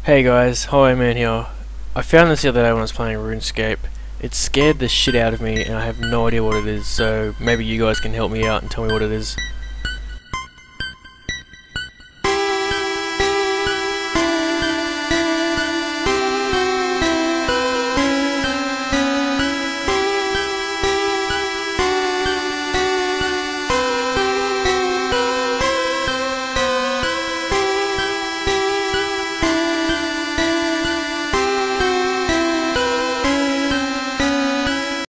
Hey guys, Highwayman here. I found this the other day when I was playing Runescape. It scared the shit out of me and I have no idea what it is, so maybe you guys can help me out and tell me what it is.